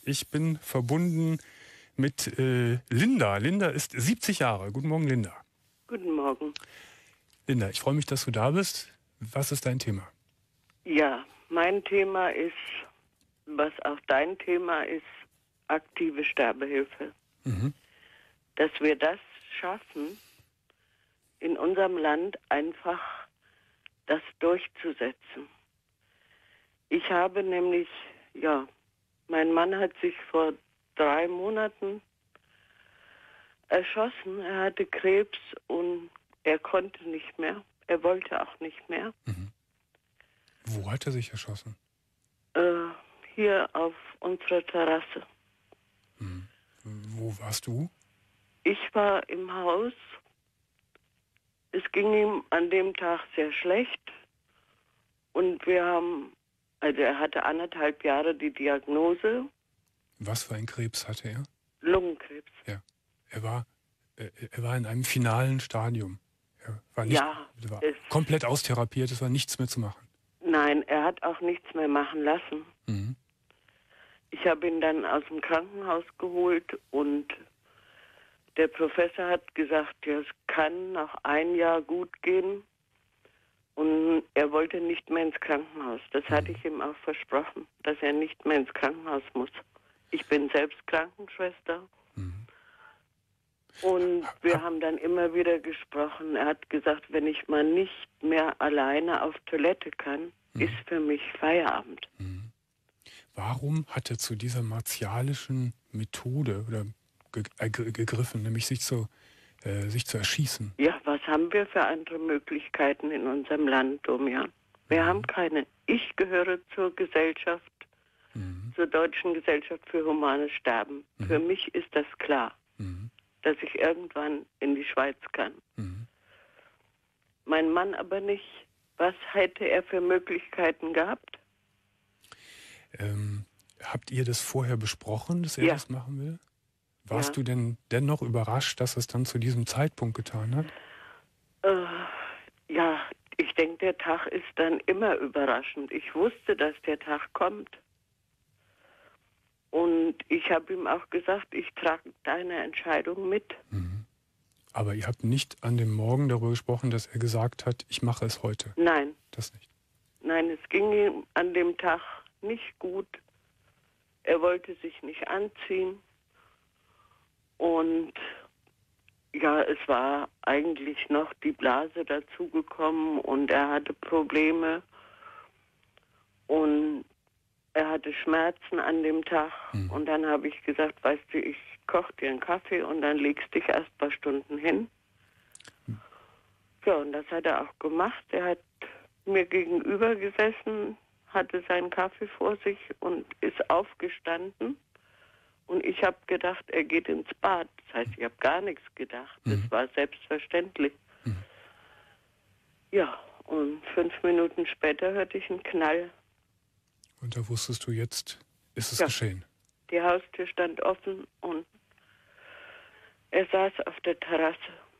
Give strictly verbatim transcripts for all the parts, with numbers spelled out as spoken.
Ich bin verbunden mit äh, Linda. Linda ist siebzig Jahre. Guten Morgen, Linda. Guten Morgen. Linda, ich freue mich, dass du da bist. Was ist dein Thema? Ja, mein Thema ist, was auch dein Thema ist, aktive Sterbehilfe. Mhm. Dass wir das schaffen, in unserem Land einfach das durchzusetzen. Ich habe nämlich, ja, mein Mann hat sich vor drei Monaten erschossen. Er hatte Krebs und er konnte nicht mehr. Er wollte auch nicht mehr. Mhm. Wo hat er sich erschossen? Äh, hier auf unserer Terrasse. Mhm. Wo warst du? Ich war im Haus. Es ging ihm an dem Tag sehr schlecht. Und wir haben, also er hatte anderthalb Jahre die Diagnose. Was für ein Krebs hatte er? Lungenkrebs. Ja. Er war, äh, er war in einem finalen Stadium. Er war nicht, Ja, war es, komplett austherapiert, es war nichts mehr zu machen. nein, er hat auch nichts mehr machen lassen. Mhm. Ich habe ihn dann aus dem Krankenhaus geholt und der Professor hat gesagt, ja, es kann noch ein Jahr gut gehen. Und er wollte nicht mehr ins Krankenhaus. Das Mhm. hatte ich ihm auch versprochen, dass er nicht mehr ins Krankenhaus muss. Ich bin selbst Krankenschwester. Mhm. Und wir Hab, haben dann immer wieder gesprochen. Er hat gesagt, wenn ich mal nicht mehr alleine auf Toilette kann, mhm. ist für mich Feierabend. Mhm. Warum hat er zu dieser martialischen Methode oder ge äh, gegriffen, nämlich sich zu, äh, sich zu erschießen? Ja, was haben wir für andere Möglichkeiten in unserem Land, Domian? Wir Mhm. haben keine. Ich gehöre zur Gesellschaft, Mhm. zur Deutschen Gesellschaft für Humanes Sterben. Mhm. Für mich ist das klar, Mhm. dass ich irgendwann in die Schweiz kann. Mhm. Mein Mann aber nicht. Was hätte er für Möglichkeiten gehabt? Ähm, habt ihr das vorher besprochen, dass er Ja. das machen will? Warst Ja. du denn dennoch überrascht, dass er es dann zu diesem Zeitpunkt getan hat? Äh, ja, ich denke, der Tag ist dann immer überraschend. Ich wusste, dass der Tag kommt. Und ich habe ihm auch gesagt, ich trage deine Entscheidung mit. Mhm. Aber ihr habt nicht an dem Morgen darüber gesprochen, dass er gesagt hat, ich mache es heute. Nein. Das nicht. Nein, es ging ihm an dem Tag nicht gut. Er wollte sich nicht anziehen. Und ja, es war eigentlich noch die Blase dazugekommen und er hatte Probleme. Und er hatte Schmerzen an dem Tag. Mhm. Und dann habe ich gesagt, weißt du, ich koche dir einen Kaffee und dann legst dich erst ein paar Stunden hin. Mhm. Ja, und das hat er auch gemacht. Er hat mir gegenüber gesessen, hatte seinen Kaffee vor sich und ist aufgestanden. Und ich habe gedacht, er geht ins Bad. Das heißt, ich habe gar nichts gedacht. Das Mhm. war selbstverständlich. Mhm. Ja, und fünf Minuten später hörte ich einen Knall. Und da wusstest du, jetzt ist es Ja. geschehen. Die Haustür stand offen und er saß auf der Terrasse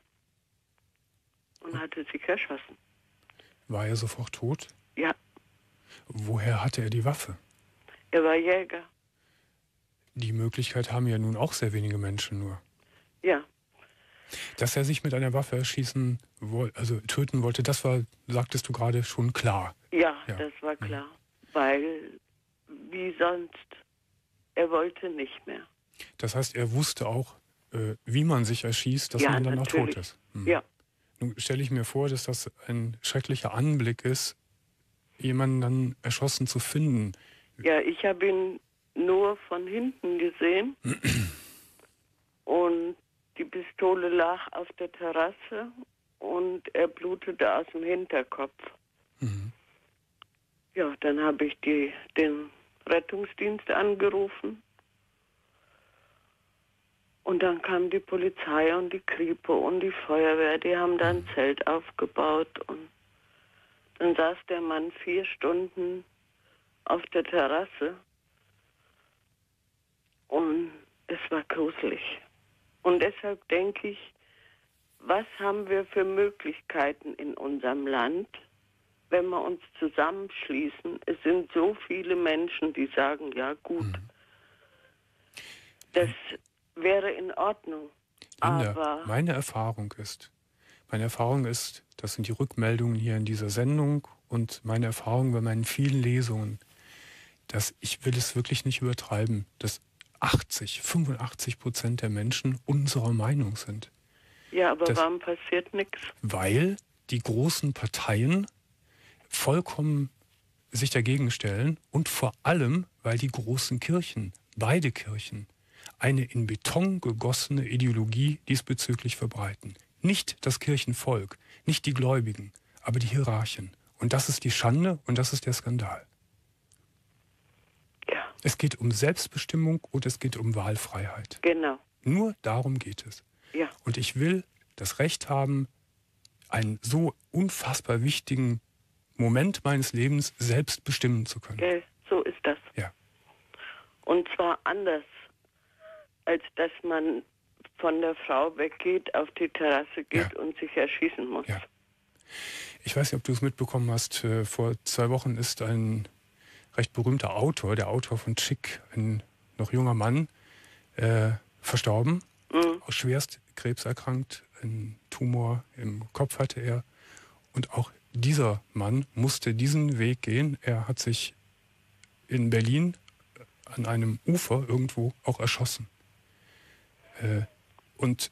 und hatte sich erschossen. War er sofort tot? Ja. Woher hatte er die Waffe? Er war Jäger. Die Möglichkeit haben ja nun auch sehr wenige Menschen nur. Ja. Dass er sich mit einer Waffe erschießen wollte, also töten wollte, das war, sagtest du gerade, schon klar. Ja, Ja. das war klar. Mhm. Weil, wie sonst, er wollte nicht mehr. Das heißt, er wusste auch, äh, wie man sich erschießt, dass ja, man dann natürlich. auch tot ist. Hm. Ja. Nun stelle ich mir vor, dass das ein schrecklicher Anblick ist, jemanden dann erschossen zu finden. Ja, ich habe ihn nur von hinten gesehen und die Pistole lag auf der Terrasse und er blutete aus dem Hinterkopf. Mhm. Ja, dann habe ich die, den Rettungsdienst angerufen und dann kam die Polizei und die Kripo und die Feuerwehr, die haben dann ein Zelt aufgebaut und dann saß der Mann vier Stunden auf der Terrasse und es war gruselig. Und deshalb denke ich, was haben wir für Möglichkeiten in unserem Land, wenn wir uns zusammenschließen? Es sind so viele Menschen, die sagen, ja gut, Mhm. Das wäre in Ordnung. Linda, Aber meine Erfahrung ist, meine Erfahrung ist, das sind die Rückmeldungen hier in dieser Sendung und meine Erfahrung bei meinen vielen Lesungen, dass ich will es wirklich nicht übertreiben, dass achtzig, fünfundachtzig Prozent der Menschen unserer Meinung sind. ja, aber Das, warum passiert nichts? weil die großen Parteien vollkommen sich dagegen stellen und vor allem, weil die großen Kirchen, beide Kirchen, eine in Beton gegossene Ideologie diesbezüglich verbreiten. Nicht das Kirchenvolk, nicht die Gläubigen, aber die Hierarchen. Und das ist die Schande und das ist der Skandal. Ja, Es geht um Selbstbestimmung und es geht um Wahlfreiheit. genau. Nur darum geht es. Ja, Und ich will das Recht haben, einen so unfassbar wichtigen Moment meines Lebens selbst bestimmen zu können. gell, so ist das. Ja. Und zwar anders, als dass man von der Frau weggeht, auf die Terrasse geht Ja. und sich erschießen muss. Ja. Ich weiß nicht, ob du es mitbekommen hast. äh, Vor zwei Wochen ist ein recht berühmter Autor, der Autor von Chick, ein noch junger Mann, äh, verstorben, Mhm. auch schwerst krebserkrankt, einen Tumor im Kopf hatte er. Und auch dieser Mann musste diesen Weg gehen. Er hat sich in Berlin an einem Ufer irgendwo auch erschossen. Äh, und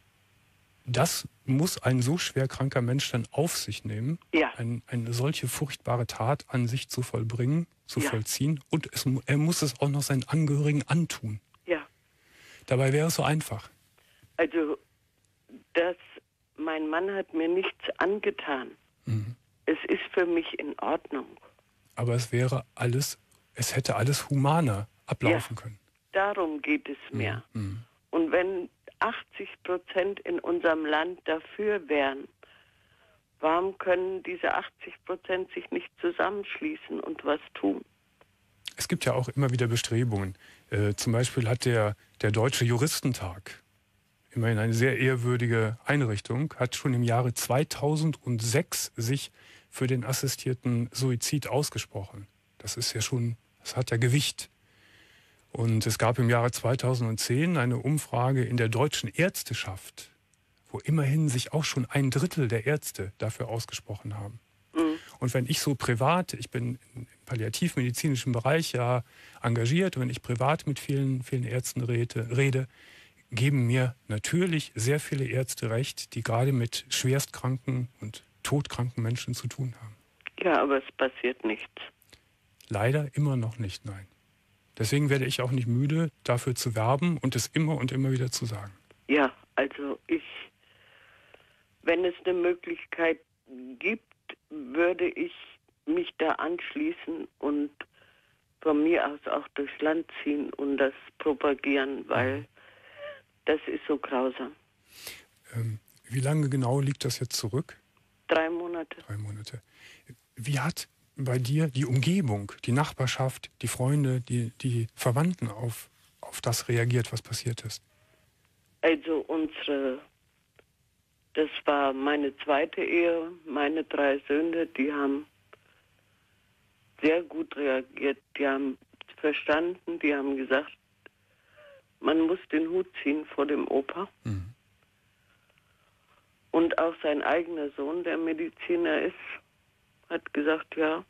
das muss ein so schwer kranker Mensch dann auf sich nehmen, Ja. ein, eine solche furchtbare Tat an sich zu vollbringen, zu Ja. vollziehen. Und es, mu- er muss es auch noch seinen Angehörigen antun. Ja, Dabei wäre es so einfach. also das, mein Mann hat mir nichts angetan. Mhm. Es ist für mich in Ordnung. Aber es wäre alles, es hätte alles humaner ablaufen können. Darum geht es mir. Mhm. Und wenn achtzig Prozent in unserem Land dafür wären, warum können diese achtzig Prozent sich nicht zusammenschließen und was tun? Es gibt ja auch immer wieder Bestrebungen. Äh, zum Beispiel hat der, der Deutsche Juristentag, immerhin eine sehr ehrwürdige Einrichtung, hat schon im Jahre zweitausendsechs sich für den assistierten Suizid ausgesprochen. Das ist ja schon, das hat ja Gewicht. Und es gab im Jahre zweitausendzehn eine Umfrage in der deutschen Ärzteschaft, wo immerhin sich auch schon ein Drittel der Ärzte dafür ausgesprochen haben. Mhm. Und wenn ich so privat, ich bin im palliativmedizinischen Bereich ja engagiert, und wenn ich privat mit vielen, vielen Ärzten rede, rede, geben mir natürlich sehr viele Ärzte recht, die gerade mit schwerstkranken und todkranken Menschen zu tun haben. Ja, aber es passiert nichts. Leider immer noch nicht, nein. Deswegen werde ich auch nicht müde, dafür zu werben und es immer und immer wieder zu sagen. Ja, also ich, wenn es eine Möglichkeit gibt, würde ich mich da anschließen und von mir aus auch durchs Land ziehen und das propagieren, weil das ist so grausam. Ähm, wie lange genau liegt das jetzt zurück? Drei Monate. Drei Monate. Wie hat bei dir die Umgebung, die Nachbarschaft, die Freunde, die, die Verwandten auf, auf das reagiert, was passiert ist? Also unsere, das war meine zweite Ehe, meine drei Söhne, die haben sehr gut reagiert. Die haben verstanden, die haben gesagt, man muss den Hut ziehen vor dem Opa. Mhm. Und auch sein eigener Sohn, der Mediziner ist, hat gesagt, ja.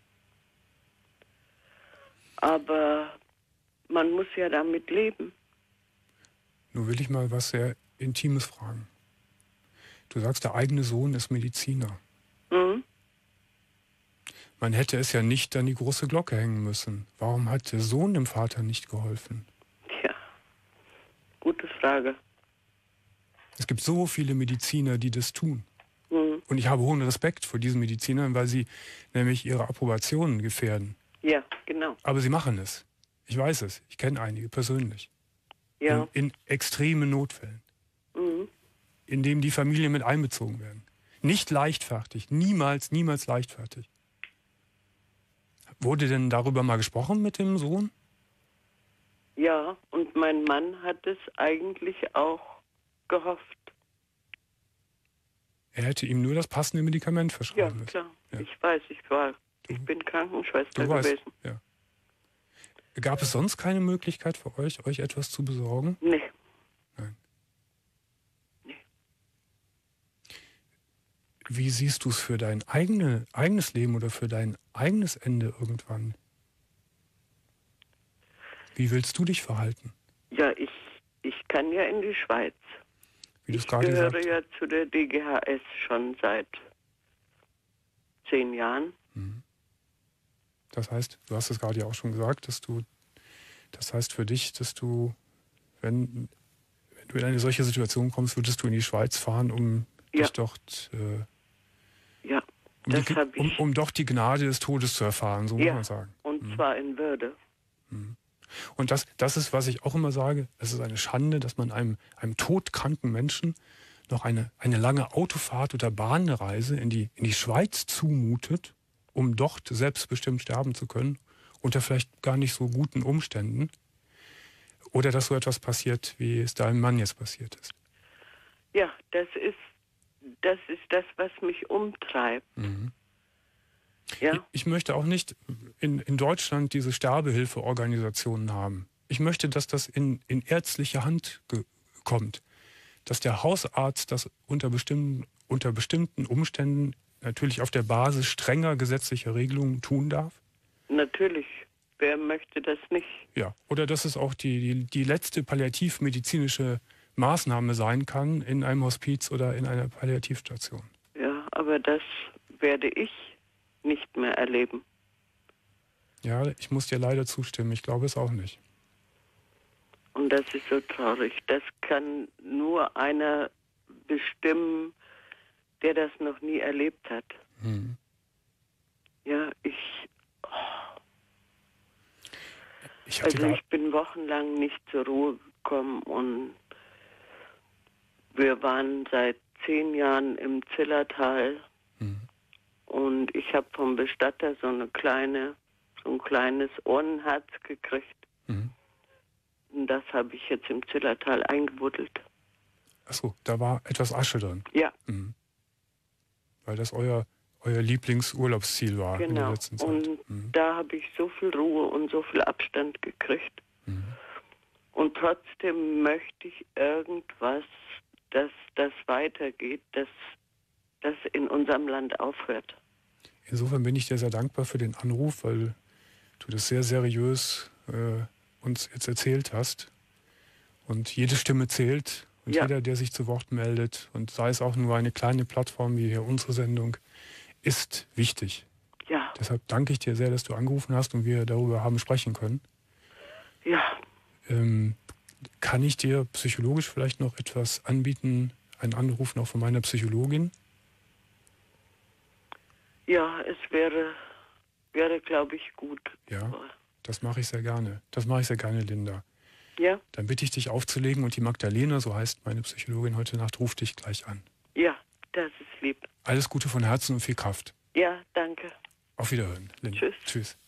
Aber man muss ja damit leben. Nun will ich mal was sehr Intimes fragen. Du sagst, der eigene Sohn ist Mediziner. Mhm. Man hätte es ja nicht an die große Glocke hängen müssen. Warum hat der Sohn dem Vater nicht geholfen? Tja, gute Frage. Es gibt so viele Mediziner, die das tun. Mhm. Und ich habe hohen Respekt vor diesen Medizinern, weil sie nämlich ihre Approbationen gefährden. Ja, genau. Aber sie machen es. Ich weiß es. Ich kenne einige persönlich. Ja. In, in extremen Notfällen, Mhm. in denen die Familien mit einbezogen werden. Nicht leichtfertig. Niemals, niemals leichtfertig. Wurde denn darüber mal gesprochen mit dem Sohn? Ja, und mein Mann hat es eigentlich auch gehofft. Er hätte ihm nur das passende Medikament Ja, verschreiben müssen. klar. Ja. Ich weiß, ich war, Du- ich bin Krankenschwester Du weißt, gewesen. ja. Gab es sonst keine Möglichkeit für euch, euch etwas zu besorgen? Nee. Nein. Nee. Wie siehst du es für dein eigene, eigenes Leben oder für dein eigenes Ende irgendwann? Wie willst du dich verhalten? Ja, ich, ich kann ja in die Schweiz. Wie du es Ich gerade gehöre gesagt ja zu der D G H S schon seit zehn Jahren. Mhm. Das heißt, du hast es gerade ja auch schon gesagt, dass du, das heißt für dich, dass du, wenn, wenn du in eine solche Situation kommst, würdest du in die Schweiz fahren, um Ja. dich dort, äh, Ja, um, das die, habe ich. um, um doch die Gnade des Todes zu erfahren, so Ja. muss man sagen. Und Mhm. zwar in Würde. Und das, das ist, was ich auch immer sage, es ist eine Schande, dass man einem, einem todkranken Menschen noch eine, eine lange Autofahrt oder Bahnreise in die, in die Schweiz zumutet, um dort selbstbestimmt sterben zu können, unter vielleicht gar nicht so guten Umständen. Oder dass so etwas passiert, wie es deinem Mann jetzt passiert ist. Ja, das ist das, ist das was mich umtreibt. Mhm. Ja, Ich, ich möchte auch nicht in, in Deutschland diese Sterbehilfeorganisationen haben. Ich möchte, dass das in, in ärztliche Hand ge- kommt. Dass der Hausarzt das unter bestimmten, unter bestimmten Umständen natürlich auf der Basis strenger gesetzlicher Regelungen tun darf. natürlich. Wer möchte das nicht? Ja. Oder dass es auch die, die, die letzte palliativmedizinische Maßnahme sein kann in einem Hospiz oder in einer Palliativstation. Ja, aber das werde ich nicht mehr erleben. Ja, ich muss dir leider zustimmen. Ich glaube es auch nicht. Und das ist so traurig. Das kann nur einer bestimmen, der das noch nie erlebt hat. Hm. Ja, ich, Ich hatte also gar, ich bin wochenlang nicht zur Ruhe gekommen und wir waren seit zehn Jahren im Zillertal hm. und ich habe vom Bestatter so eine kleine, so ein kleines Urnenherz gekriegt. Hm. Und das habe ich jetzt im Zillertal eingebuddelt. Achso, da war etwas Asche drin. Ja, Mhm. Weil das euer, euer Lieblingsurlaubsziel war in der genau. letzten Zeit. Und Mhm. da habe ich so viel Ruhe und so viel Abstand gekriegt. Mhm. Und trotzdem möchte ich irgendwas, dass das weitergeht, dass das in unserem Land aufhört. Insofern bin ich dir sehr dankbar für den Anruf, weil du das sehr seriös äh, uns jetzt erzählt hast. Und jede Stimme zählt und Ja. jeder, der sich zu Wort meldet, und sei es auch nur eine kleine Plattform wie hier unsere Sendung, ist wichtig. Ja, Deshalb danke ich dir sehr, dass du angerufen hast und wir darüber haben sprechen können. ja, Ähm, kann ich dir psychologisch vielleicht noch etwas anbieten? Einen Anruf noch von meiner Psychologin? ja, es wäre, wäre glaube ich, gut. Ja, das mache ich sehr gerne. Das mache ich sehr gerne, Linda. Ja, Dann bitte ich dich aufzulegen und die Magdalena, so heißt meine Psychologin heute Nacht, ruft dich gleich an. ja, das ist lieb. Alles Gute von Herzen und viel Kraft. Ja, danke. Auf Wiederhören, Linda. Tschüss. Tschüss.